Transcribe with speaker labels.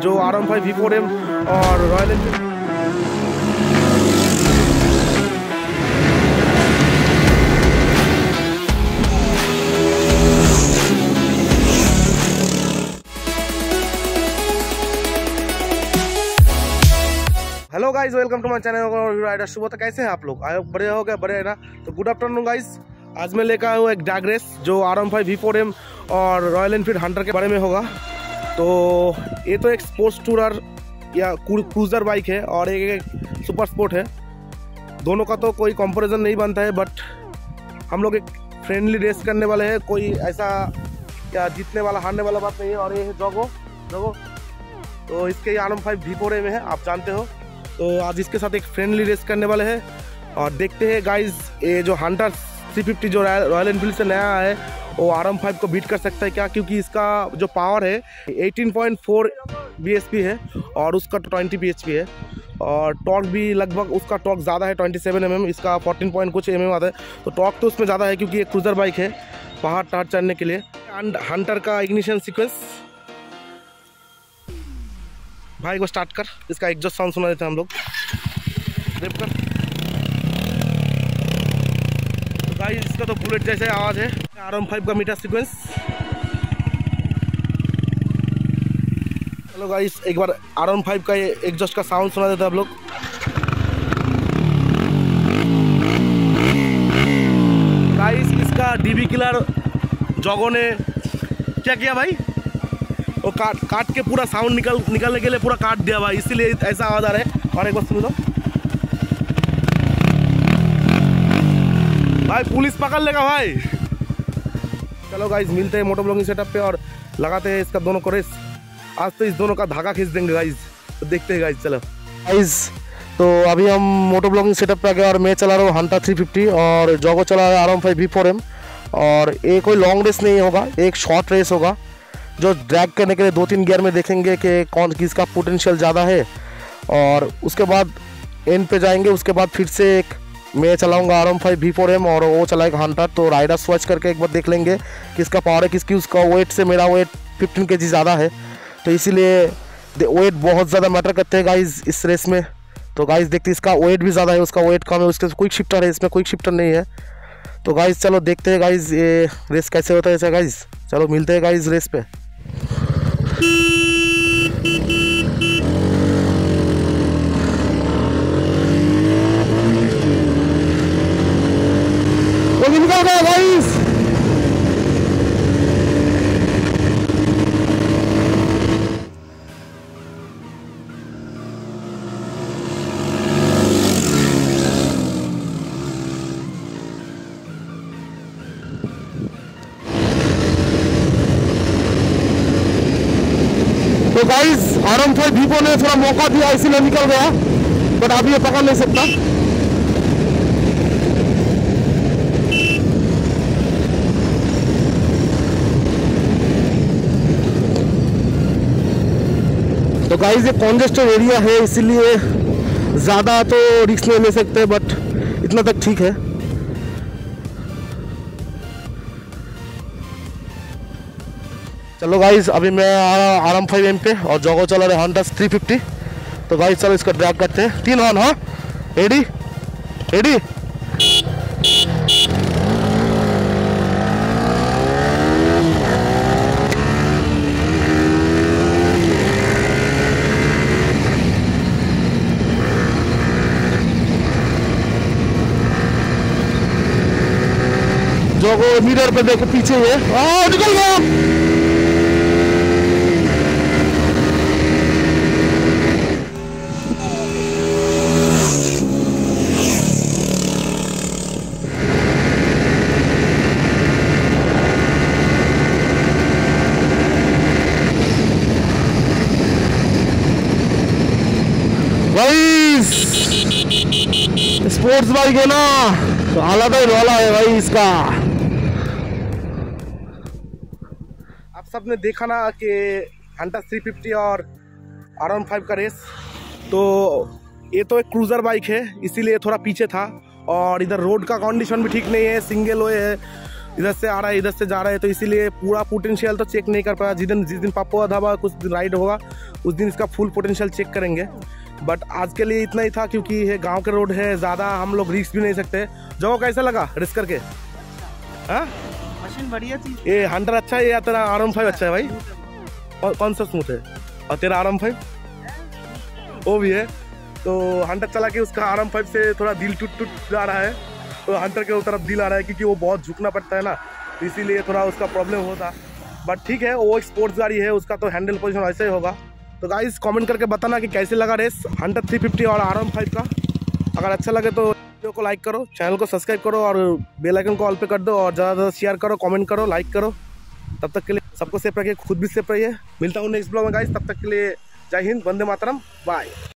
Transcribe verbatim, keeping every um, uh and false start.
Speaker 1: जो R one five V four M और Royal Enfield. Hello guys, welcome to my channel rider Shubh. तो कैसे हैं आप लोग? आए बड़े हो गए बड़े है ना। तो गुड आफ्टरनून गाइज। आज मैं लेकर आया हूँ एक ड्रैग रेस जो R one five V four M और रॉयल एनफील्ड हंटर के बारे में होगा। तो ये तो एक स्पोर्ट्स टूरर या क्रूजर बाइक है और एक, एक सुपर स्पोर्ट है। दोनों का तो कोई कंपैरिजन नहीं बनता है, बट हम लोग एक फ्रेंडली रेस करने वाले हैं। कोई ऐसा या जीतने वाला हारने वाला बात नहीं है। और ये है जॉगो जॉगो तो इसके R one five V four M है, आप जानते हो। तो आज इसके साथ एक फ्रेंडली रेस करने वाले हैं और देखते हैं गाइज ये जो हंटर थ्री फिफ्टी जो रॉयल एनफील्ड से नया है वो आर वन फाइव को बीट कर सकता है क्या, क्योंकि इसका जो पावर है eighteen point four B H P है और उसका ट्वेंटी बी एच पी है। और टॉर्क भी लगभग उसका टॉर्क ज़्यादा है, ट्वेंटी सेवन एम एम, इसका फोर्टीन पॉइंट कुछ एम एम आता है। तो टॉर्क तो उसमें ज़्यादा है क्योंकि एक क्रूजर बाइक है पहाड़ टाड़ चढ़ने के लिए। एंड हंटर का इग्निशन सीक्वेंस भाई को स्टार्ट कर, इसका एग्जॉस्ट साउंड सुना देते हैं हम लोग। रिप कर तो गाइस इसका तो बुलेट जैसे आवाज़ है। आर वन फाइव का मीटर सीक्वेंस। चलो गाइस एक बार आर वन फाइव का ये एग्जॉस्ट का साउंड सुना देते हैं हम लोग। गाइस इसका डीबी किलर जॉगो ने क्या किया भाई, वो काट काट के पूरा साउंड निकल निकलने के लिए पूरा काट दिया भाई, इसीलिए ऐसा आवाज़ आ रहा है। और एक बार सुन लो भाई, पुलिस पकड़ लेगा भाई। चलो गाइस मिलते हैं मोटो ब्लॉगिंग सेटअप पे और लगाते हैं इसका दोनों को रेस। आज तो इस दोनों का धागा खींच देंगे गाइस, तो देखते हैं गाइस। चलो गाइस तो अभी हम मोटो ब्लॉगिंग सेटअप पे आ गए और मैं चला रहा हूँ हंटर थ्री फिफ्टी और जॉगो चला रहा है R one five V four M. और ये कोई लॉन्ग रेस नहीं होगा, एक शॉर्ट रेस होगा जो ड्रैग करने के लिए दो तीन गियर में देखेंगे कि कौन किसका पोटेंशियल ज़्यादा है। और उसके बाद एंड पे जाएंगे। उसके बाद फिर से एक मैं चलाऊंगा R one five V four M और वो चलाएगा हंटर। तो राइडर स्वैच करके एक बार देख लेंगे किसका पावर है, किसकी। उसका वेट से मेरा वेट फिफ्टीन के जी ज़्यादा है, तो इसीलिए वेट बहुत ज़्यादा मैटर करते हैं गाइज इस रेस में। तो गाइज देखते इसका वेट भी ज़्यादा है, उसका वेट कम है, उसके क्विक शिफ्टर है, इसमें क्विक शिफ्टर नहीं है। तो गाइज चलो देखते हैं गाइज ये रेस कैसे होता है ऐसा गाइज। चलो मिलते हैं गाइज रेस पे। वो निकल गया गाइस। तो guys R one five V four ने थोड़ा मौका दिया इसीलिए निकल गया, बट अभी ये पकड़ नहीं सकता। तो गाइस ये कॉन्जेस्टेड एरिया है इसीलिए ज़्यादा तो रिस्क नहीं ले सकते, बट इतना तक ठीक है। चलो गाइस अभी मैं आर वन फाइव एम पे और जॉगो चला रहे हंटर थ्री फिफ्टी। तो गाइस चलो इसका ड्रैग करते हैं। तीन हॉर्न, हाँ रेडी रेडी। जॉगो मिरर पे देखो पीछे है, आ निकल गया। स्पोर्ट्स बाइक है ना तो आलादा ही रोला है भाई इसका। आप सबने देखा ना कि हंटर थ्री फिफ्टी और आर वन फाइव का रेस, तो ये तो एक क्रूजर बाइक है इसीलिए थोड़ा पीछे था। और इधर रोड का कंडीशन भी ठीक नहीं है, सिंगल वे है, इधर से आ रहा है इधर से जा रहा है, तो इसीलिए पूरा पोटेंशियल तो चेक नहीं कर पाया। जिस दिन जिस दिन पापुआ धाबा कुछ दिन राइड होगा उस दिन इसका फुल पोटेंशियल चेक करेंगे। बट आज के लिए इतना ही था, क्योंकि ये गांव के रोड है, ज़्यादा हम लोग रिस्क भी नहीं सकते। जो कैसा लगा रेस करके? हाँ,
Speaker 2: मशीन बढ़िया थी।
Speaker 1: ये हंटर अच्छा है या तेरा आर वन फाइव अच्छा है भाई? और कौन सा स्मूथ है? और तेरा आर वन फाइव वो भी है। तो हंटर चला के उसका आर वन फाइव से थोड़ा दिल टूट टूट जा रहा है, तो हंटर के तरफ दिल आ रहा है, क्योंकि वो बहुत झुकना पड़ता है ना, तो इसीलिए थोड़ा उसका प्रॉब्लम होता। बट ठीक है, वो स्पोर्ट्स गाड़ी है, उसका तो हैंडल पोजीशन ऐसे ही होगा। तो गाइस कमेंट करके बताना कि कैसे लगा रेस हंटर थ्री फिफ्टी और आर वन फाइव का। अगर अच्छा लगे तो वीडियो को लाइक करो, चैनल को सब्सक्राइब करो और बेल आइकन को ऑल पे कर दो, और ज़्यादा ज़्यादा शेयर करो, कमेंट करो, लाइक करो। तब तक के लिए सबको सेफ रखिए, खुद भी सेफ रहिए। मिलता हूँ नेक्स्ट ब्लॉग में गाइस, तब तक के लिए जय हिंद, वंदे मातरम, बाय।